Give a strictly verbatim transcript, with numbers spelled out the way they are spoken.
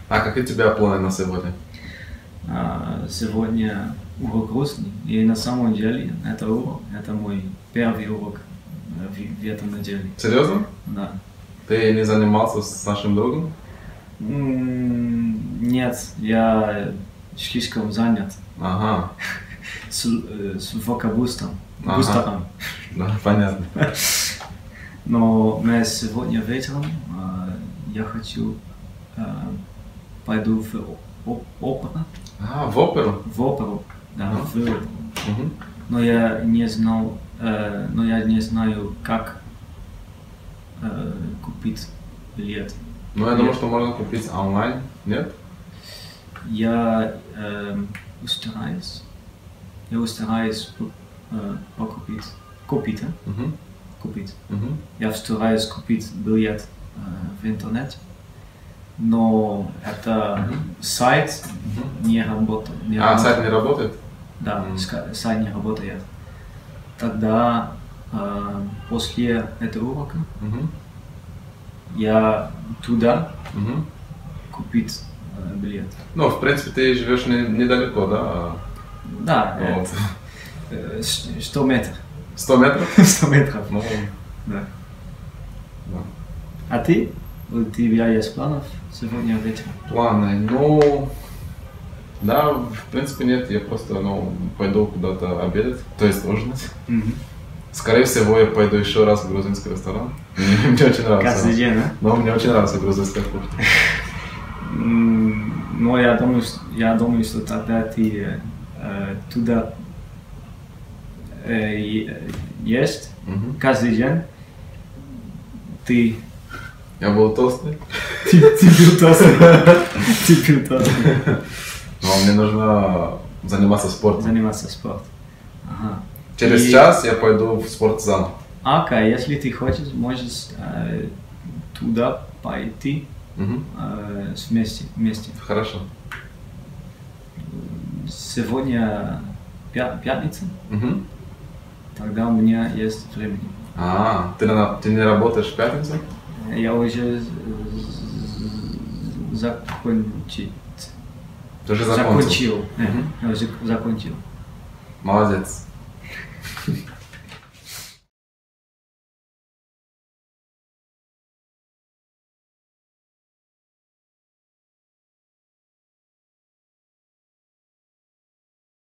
А какие у тебя планы на сегодня? А, сегодня урок русский, и на самом деле это урок, это мой первый урок в, в этом неделе. Серьезно? Да. Ты не занимался с нашим другом? М, Нет, я слишком занят Ага. с, э, с вокабустером. Ага. Бустером. Да, понятно. Но мы сегодня вечером а, я хочу а, пойду в о- оперу, А, в оперу? в оперу, да, Ага. в оперу. Мгм. Но я не знал, э, но я не знаю, как э, купить билет. Ну, я думаю, что можно купить онлайн, нет? Я э, стараюсь, я стараюсь э, покупить, купить, а? Мгм. купить. Мгм. Я стараюсь купить билет э, в интернете, но это Мгм. сайт Мгм. не работает. Не А, работает. сайт не работает? Да, Мгм. ска- сайт не работает. Тогда э, после этого урока Мгм. я туда Мгм. купить э, билет. Ну, в принципе, ты живешь не- недалеко, да? Да, Вот. это, э, с- сто метров. Сто метров? сто метров. Ну, Да. да. А ты? У тебя есть планов сегодня вечером? Планы, ну, да, в принципе нет, я просто, ну, пойду куда-то обедать, то есть ужинать. Скорее всего, я пойду еще раз в грузинский ресторан. Мне, мне очень нравится. Каждый день, да? Но мне очень нравится грузинская кухня. М, Но я думаю, что- я думаю, что тогда ты э, туда э, е- есть Мгм. каждый день. Ты Я был толстый, ты ты пил толстый. Ты пил толстый. но мне нужно заниматься спортом. Заниматься спортом. Ага. Через И- час я пойду в спортзал. Окей, если ты хочешь, можешь э, туда пойти Мгм. э, вместе, вместе. Хорошо. Сегодня пя- пятница, Мгм. тогда у меня есть времени. А, ты, на- ты не работаешь в пятницу? Я уже закончил. Ты уже закончил. Закончил. Э, Мгм. Я уже закончил. Молодец.